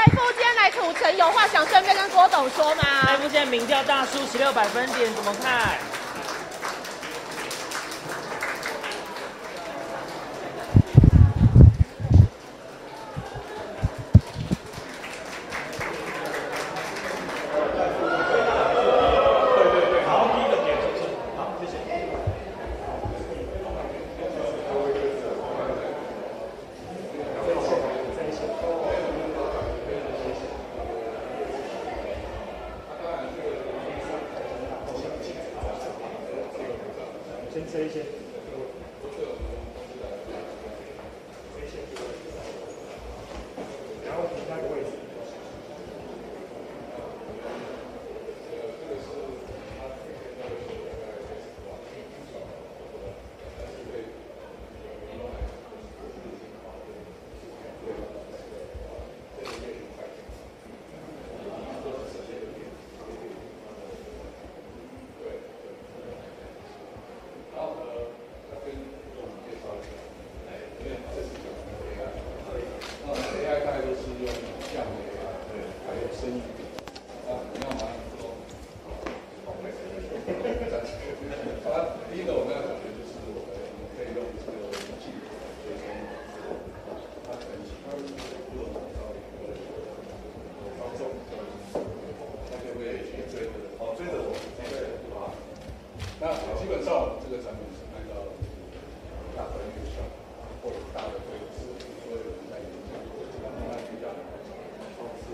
副监来土城，有话想顺便跟郭董说吗？ 赖副监民调大输16百分点，怎么看？ 先吃一些。然后停那个位置。 第一个我们要讲的就是我们可以用这个仪器追踪它整体不同到一个方向，它就会去追着追着我，对吧？那基本上这个产品是按照大专院校或者大的会师所有人在研究，然后它比较方式。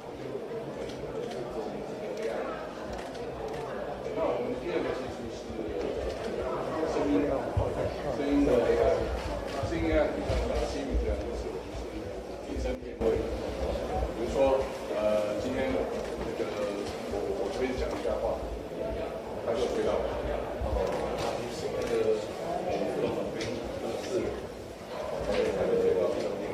那我们第二个技术是声音的 AI， 声音 AI 你像西米这样，就是我们是听声辨位。比如说，今天那个我随便讲一下话，他就回答我，那个不懂本兵是，他就回答不懂兵，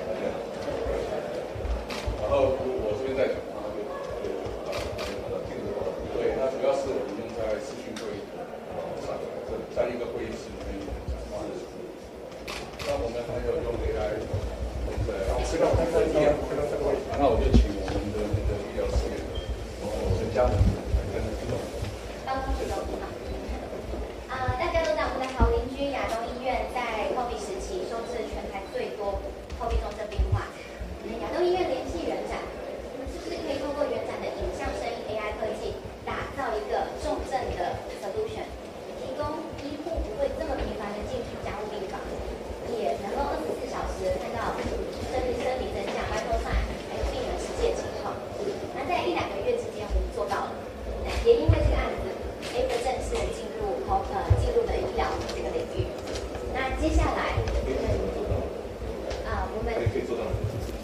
然后我这边在讲，他就听得懂。对，那主要是我们用在视讯会议上，在一个会议室里面讲话的时候。那我们还有用 AI 在那我就请我们的那个医疗事业陈嘉伦来跟听众。 大家都知道我们的好邻居亚东医院在 COVID 时期收治全台最多 COVID 重症病患。亚东医院联系元展，我们是不是可以透过元展的影像声音 AI 科技，打造一个重症的 solution， 提供医护不会这么频繁的进去加护病房，也能够24小时看到生理真相、vital sign， 还有病人实际的情况。那在1-2个月之间，我们做到了。也因为这个案子，正式进入了医疗这个领域。那接下来，我们可以做到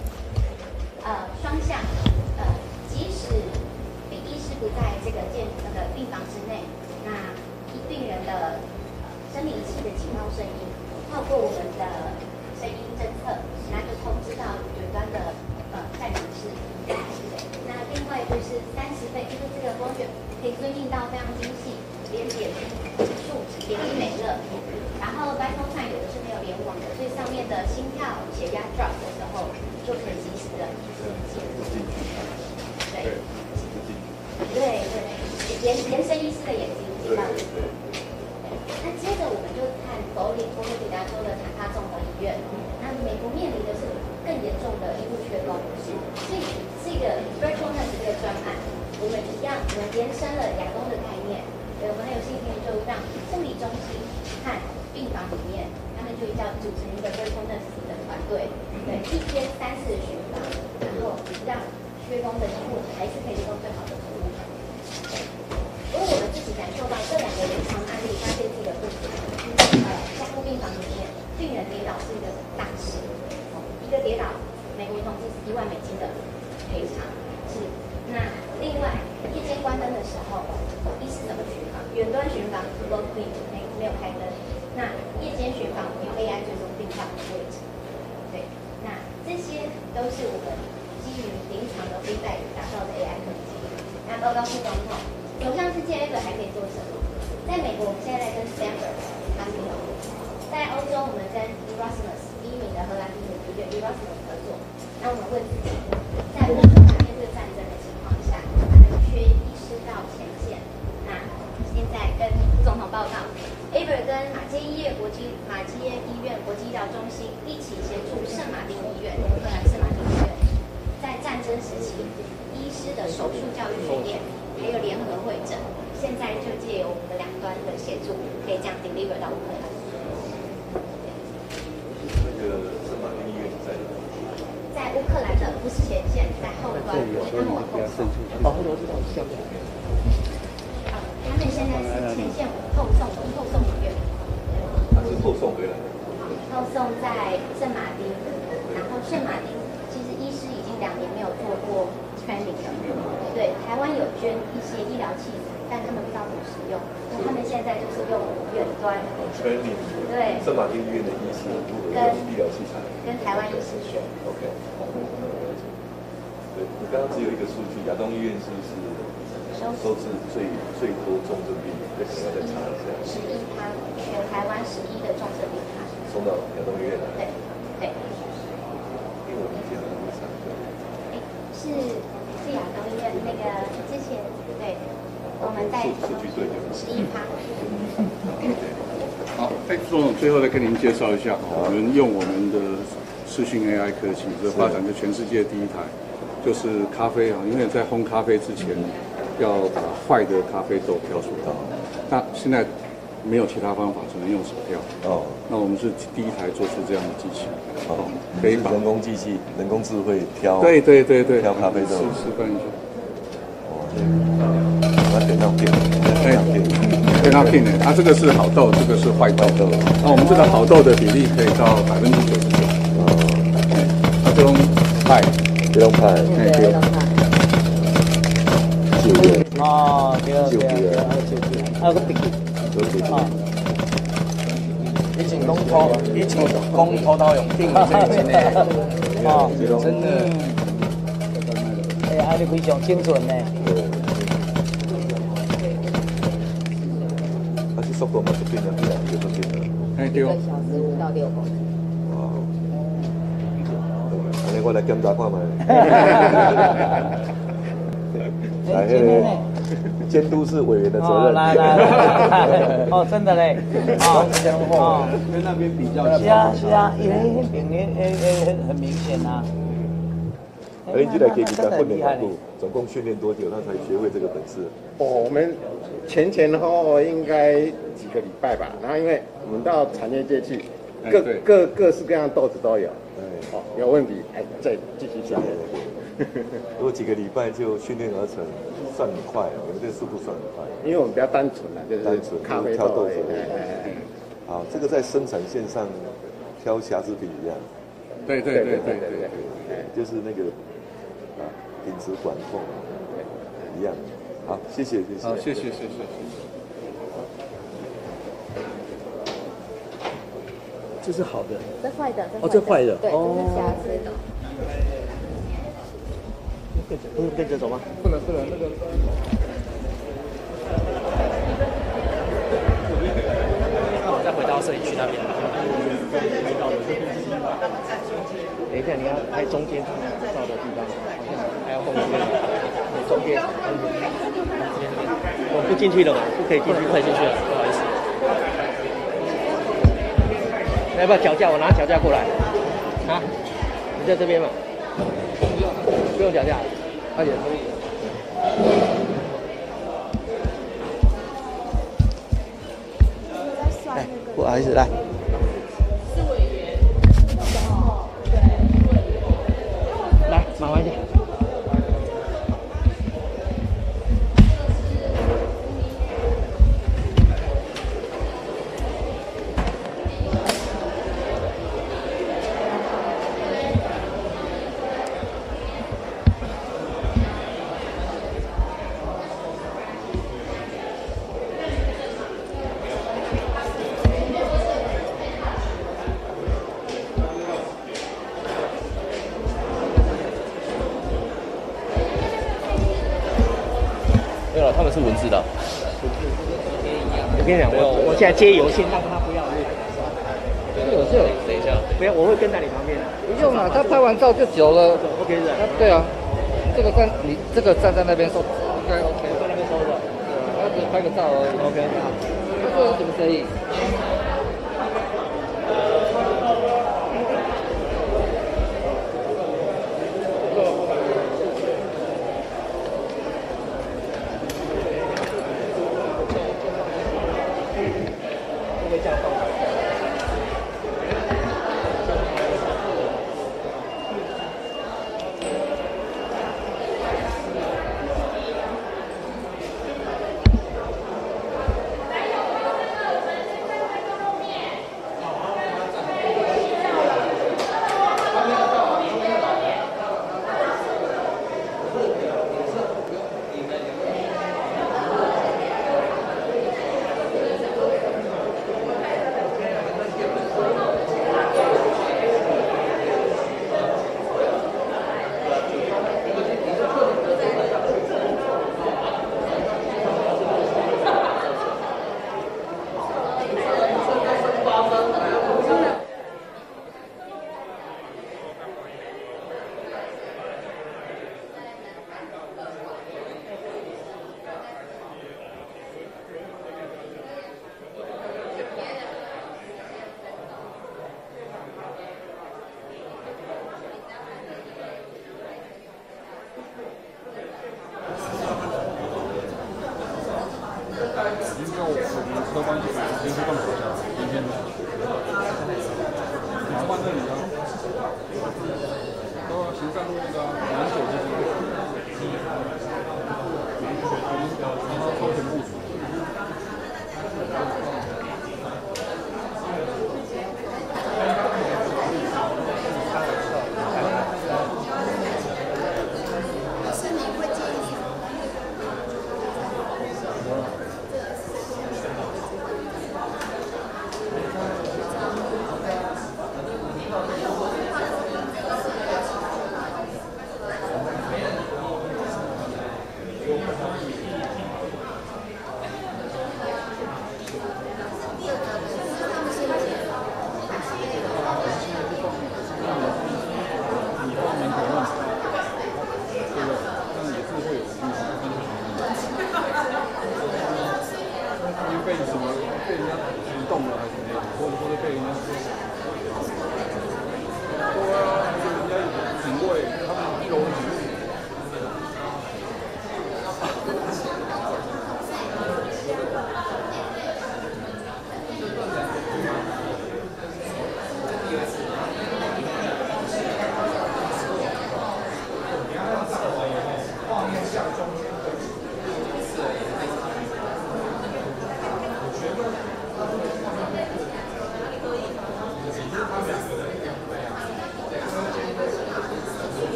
双向，即使医师不在这个病房之内，那病人的生理仪器的警报声音，透过我们的声音侦测，那就通知到远端的在诊室。那另外就是30倍，就是这个光学可以对应到非常精细，连点数值、点滴美乐，然后 vital sign 有的是没有联网的，所以上面的心跳、血压 drop 的时候，就可以及时的记录。对，延伸医师的眼睛，对。那接着我们就看佛罗里达州的坦帕综合医院，那美国面临的是更严重的医护缺工，所以这个 virtual nurse 这个专案，我们延伸了亚东的概念，我们很有信心就让护理中心和病房里面，他们就组成一个 virtual nurse 的团队，对，一天3-4巡访，然后让缺工的医护还是可以提供最好的服务。因为我们自己感受到这2个临床案例发现这个部分，加护病房里面病人跌倒是一个大事，一个跌倒，美国统计是1万美金的赔偿，是。那另外夜间关灯的时候，医师怎么巡访？远端巡访 low clean 没有开灯，那夜间巡访用 AI 追踪病患的位置，对，那这些都是我们基于临床的 feedback 打造的 AI 科技。那报告副总统。首相是建 Ever 还可以做什么？在美国，我们现在在跟 Stanford 他们有；在欧洲，我们跟 Erasmus 第1名的荷兰医学医院 Erasmus 合作。那我们问自己，在马偕医院国际医疗中心一起协助圣马丁医院，乌克兰圣马丁医院在战争时期医师的手术教育训练，还有联合会诊，现在就借由我们的两端的协助，可以这样 deliver 到乌克兰。 那个圣马丁医院在哪？ 在乌克兰的不是前线，在后端，他们往后送。 哦，我知道，下面。 他们现在是前线后送医院。 他是后送回来的。 后送在圣马丁，然后圣马丁其实医师已经2年没有做过 training 了。对，台湾有捐一些医疗器材，但他们不知道怎么使用，所以他们现在就是用远端 training。 对。 圣马丁医院的医师如何用医疗器材？ 跟台湾医师学。 OK。对，你刚刚只有一个数据，亚东医院是不是收治最多重症病人？这可能要再查一下。 11趴，全台湾11的重症病趴。 送到亚东医院来。 对，对。 因为我以前在那上课。 是亚东医院那个之前对，我们在数据对就 11趴。 好，宋总最后再跟您介绍一下，我们用我们的视讯 AI 科技，这发展的全世界第一台，就是咖啡啊，因为在烘咖啡之前，要把坏的咖啡豆挑出来。那现在没有其他方法，只能用手挑。哦，那我们是第一台做出这样的机器。哦，可以把人工机器、人工智慧挑。 对， 挑咖啡豆。 示范一下。 哦，那点到片， 对它片的，它这个是好豆，这个是坏豆。那我们这个好豆的比例可以到99%。它这种派， 这种派， 对。 哦，对，还有个笔，以前讲土豆用顶，真的，哦，真的，哎，还是非常精准呢。 而且速度嘛就变得越来越快了。 哎，对。1 个小时5到6公里。 哇，安尼我来检查看卖。来，那个监督是委员的责任。 来，哦，真的嘞，哦， 跟那边比较。 是啊，因为那边很明显啊。 而你来给你的训练强度，总共训练多久，他才学会这个本事？ 我们前后应该几个礼拜吧。然后因为我们到产业界去，各式各样的豆子都有。哦，有问题，再继续加。 如果几个礼拜就训练而成，算很快了。我们这个速度算很快。 因为我们比较单纯啦，就是咖啡挑豆豆。 好，这个在生产线上挑瑕疵品一样。 对， 就是那个品质管控一样。好，谢谢。 好，谢谢。 这是好的， 这坏的， 哦，这坏的， 对，这是瑕疵的。 不能跟着走吗？ 不能，那个。 那我再回到摄影区那边。 等一下，你要拍中间照的地方，还要后面，中间。我不进去了嘛，不可以进去， 不可以进去了，不好意思。 要不要脚架？我拿脚架过来。啊？你在这边嘛？不用脚架，快点。来，不好意思，来。来，麻烦一下。 没有，他们是文字的。 我跟你讲，我现在接油线，让他不要录。 等一下， 不要，我会跟在你旁边的。 不用了，他拍完照就走了。 OK 是吧？ 对啊，你这个站在那边收，应该 OK。 在那边收着。 他只拍个照而已。 OK 好。 他说有什么生意？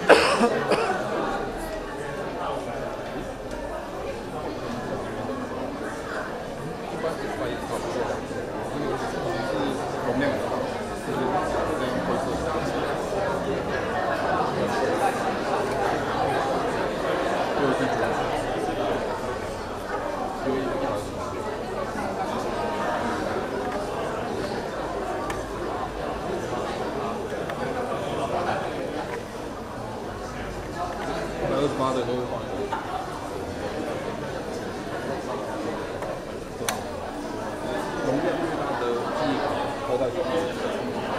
容量很大，这样配色。就是觉得，有一个128的都会放一个。容量越大的记忆卡包在里面。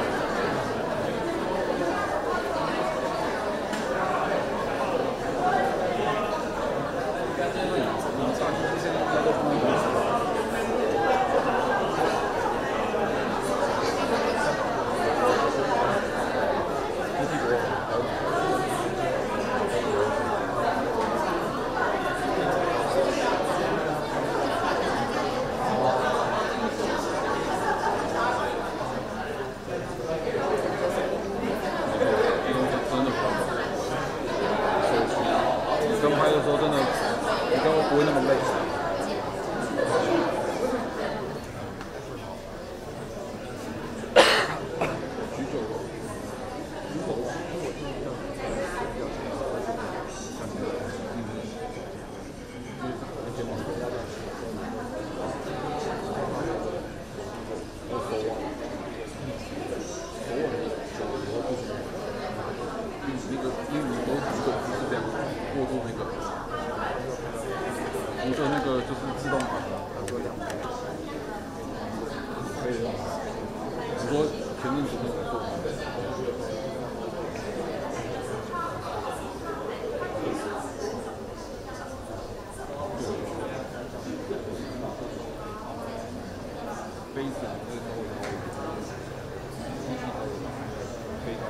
刚拍的时候真的比较不会那么累。那个就是自动款的，可以用。只说前面只能做。杯子这个可以。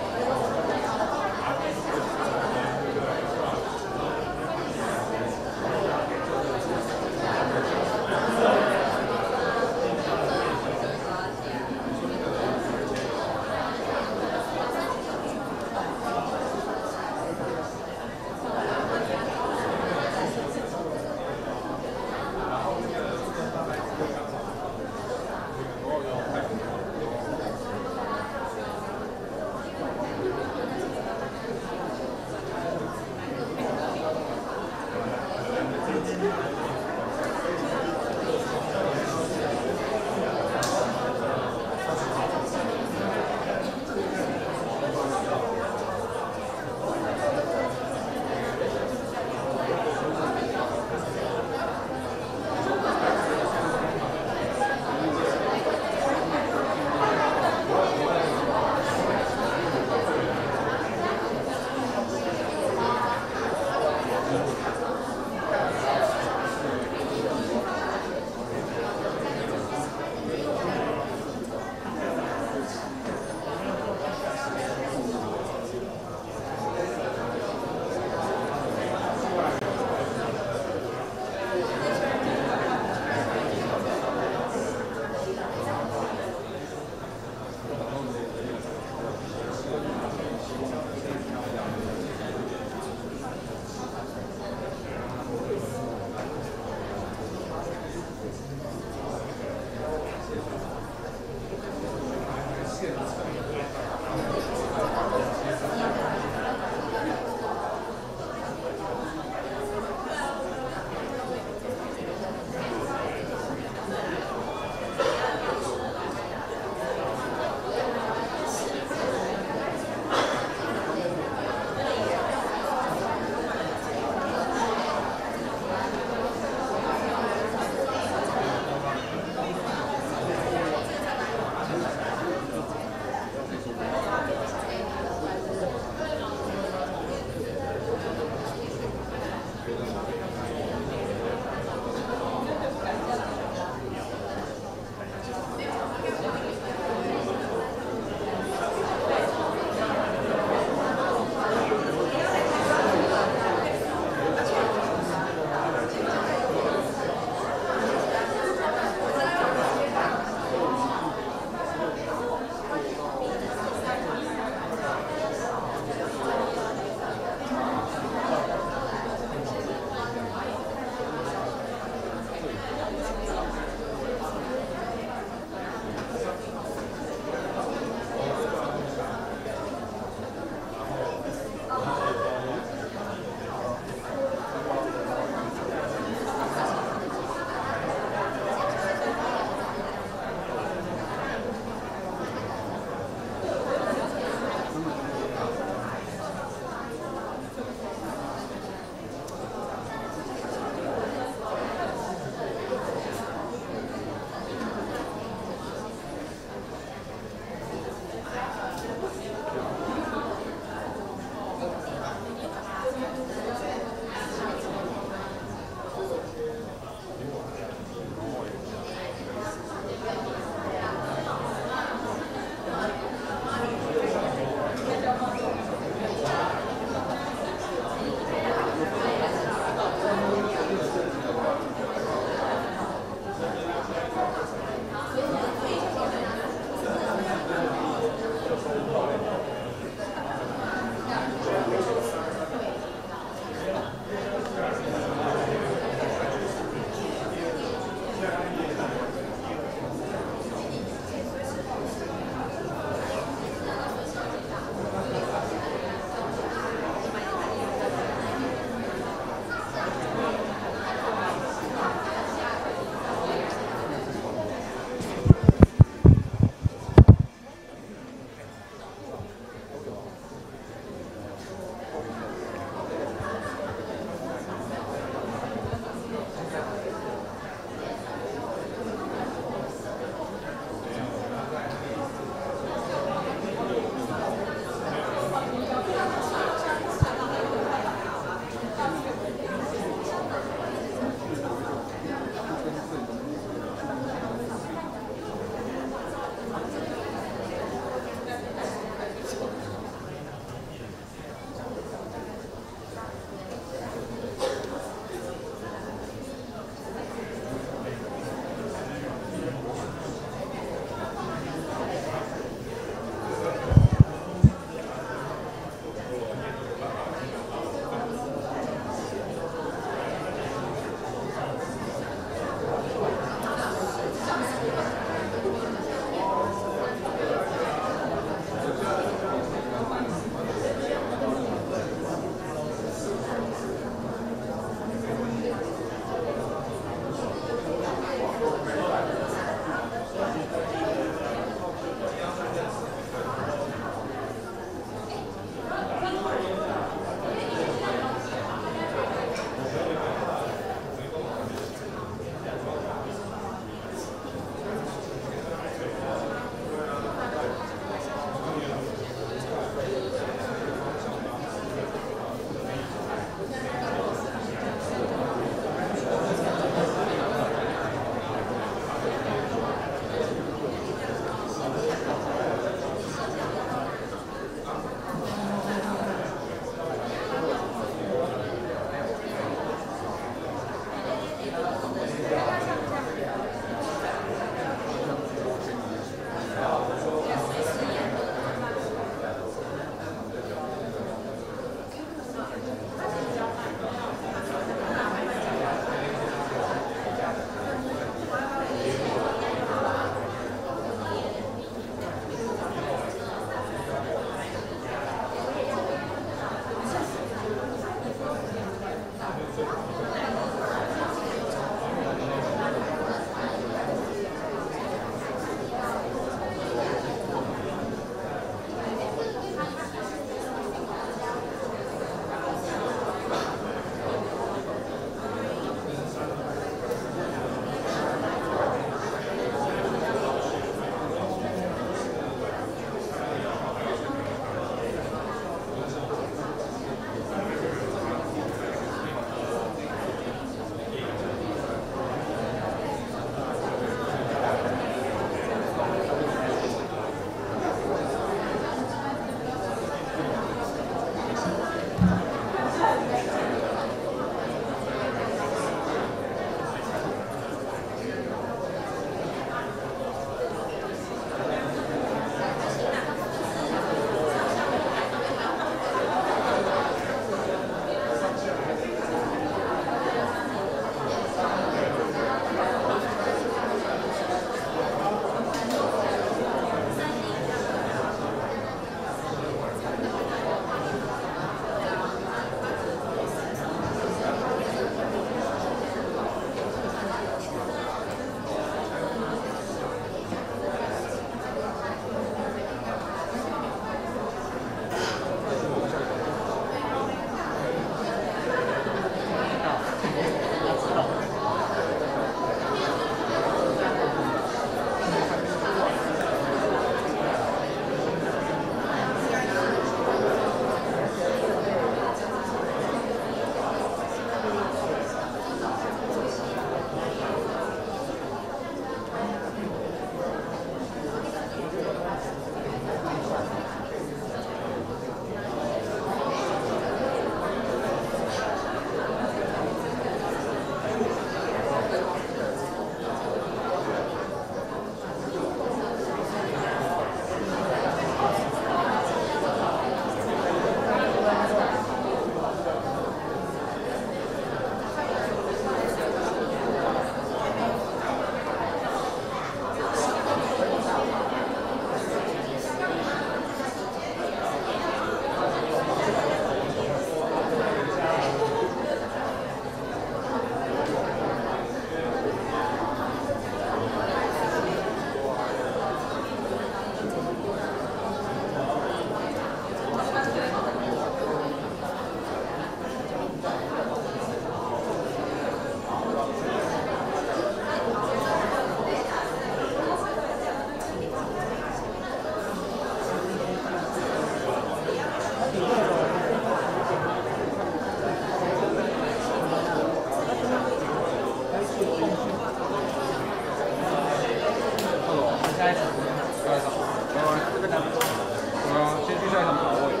下一场。 下一场，这个难度。对啊，先去下一场跑位。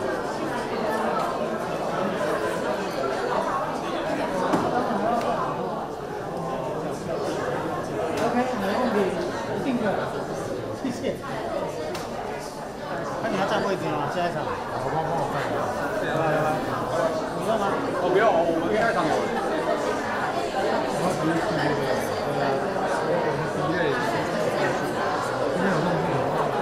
OK， 没问题，一定的，谢谢。那你要占位置吗？下一场，我帮我看一下。来，你要吗？ 哦，不要，我们下一场有。 我不是那个，我们今天有弄这个。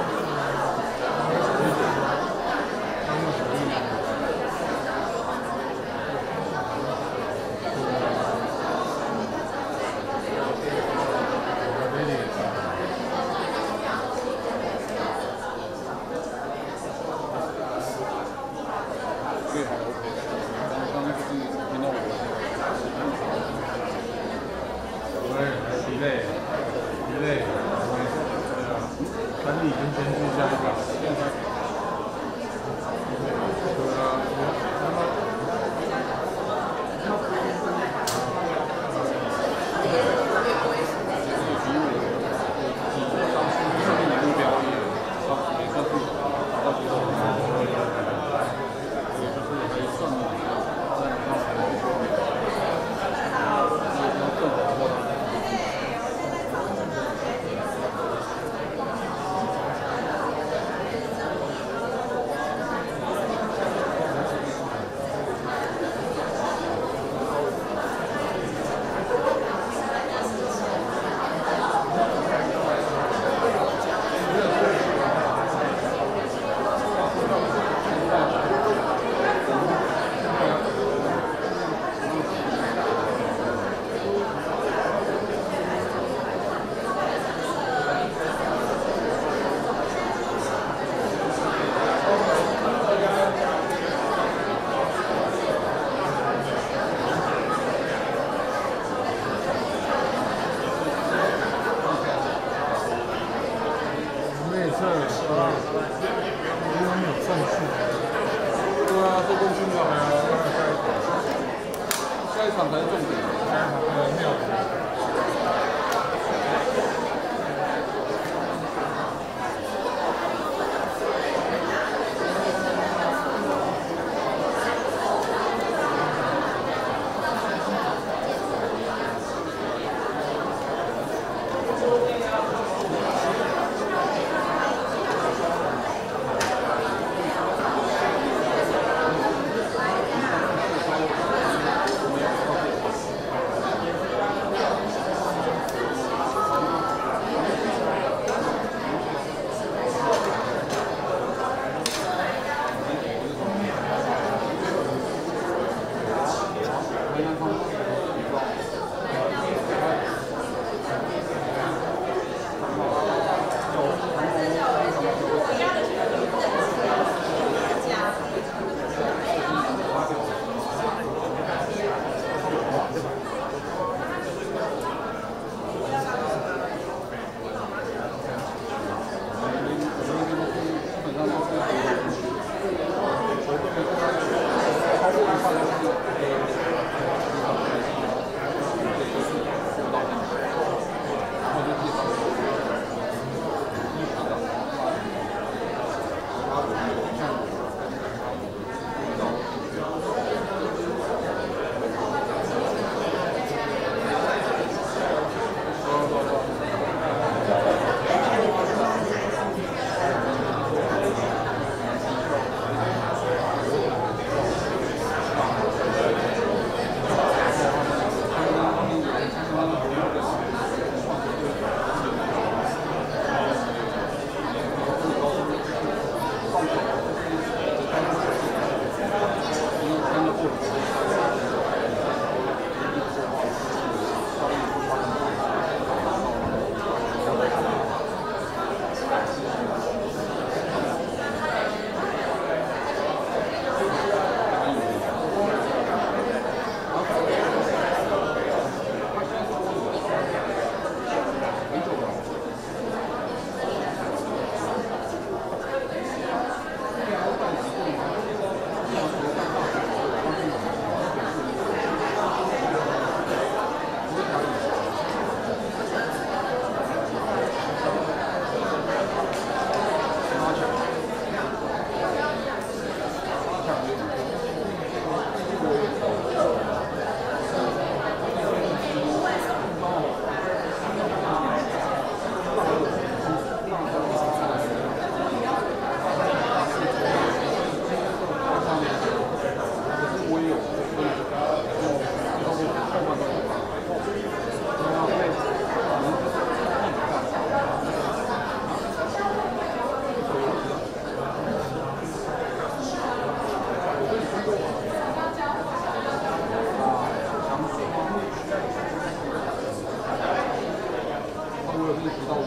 下一场才是重点。没有。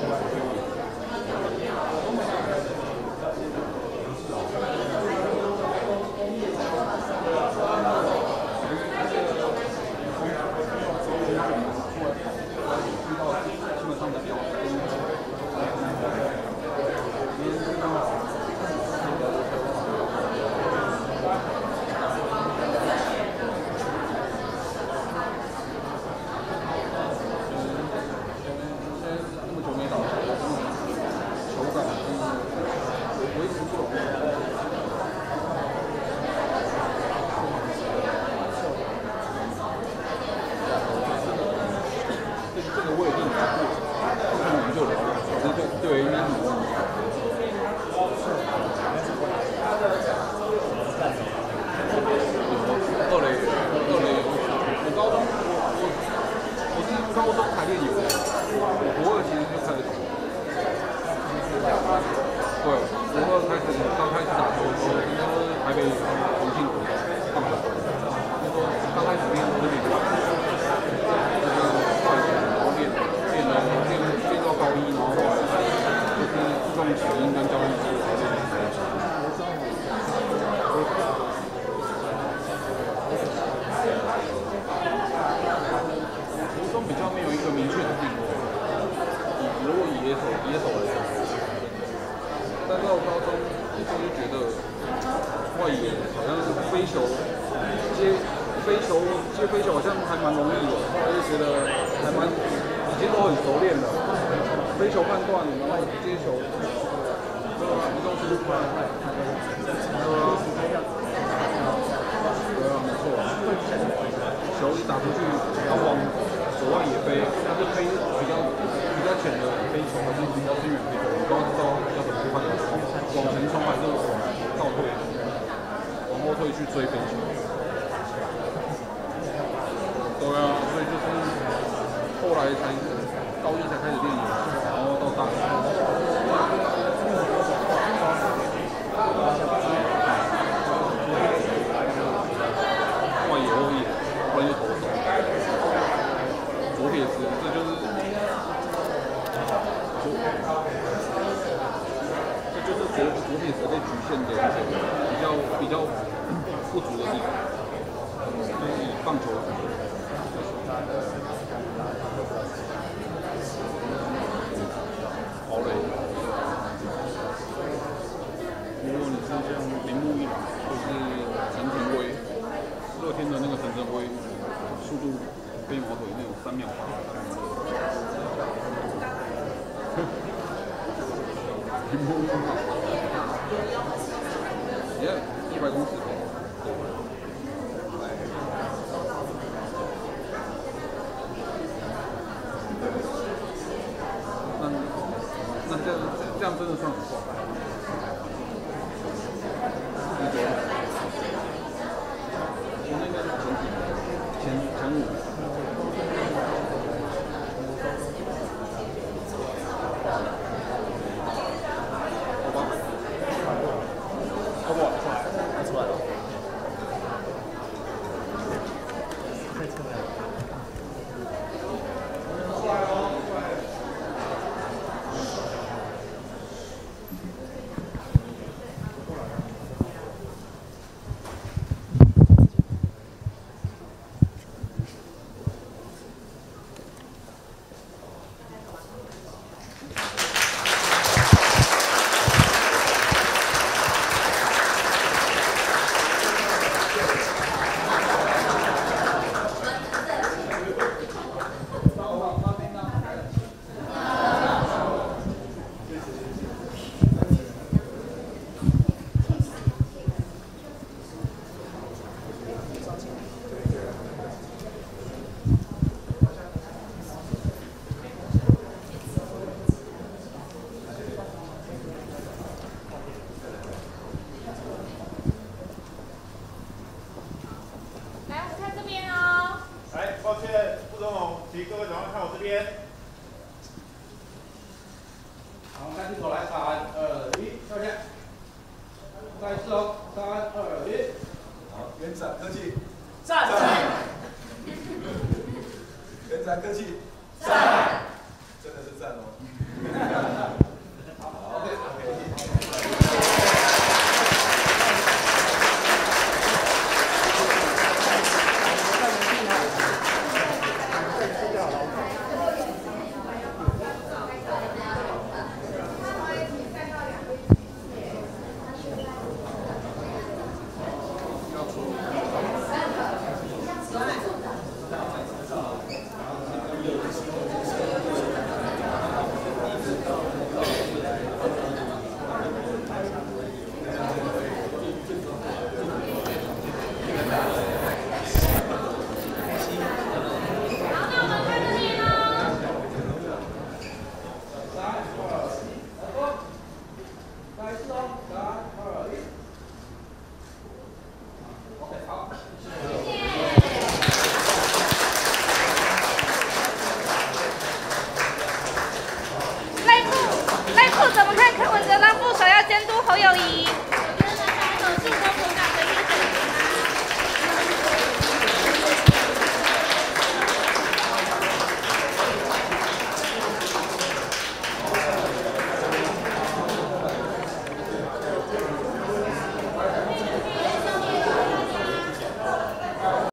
这样真的算很快。我那应该是前5。好吧。好不好？出来了。太出来了。 客气，赞，真的是赞哦。 监督侯友宜。